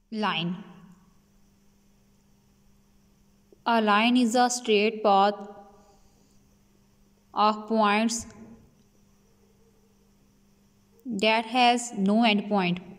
Line. A line is a straight path of points that has no endpoint.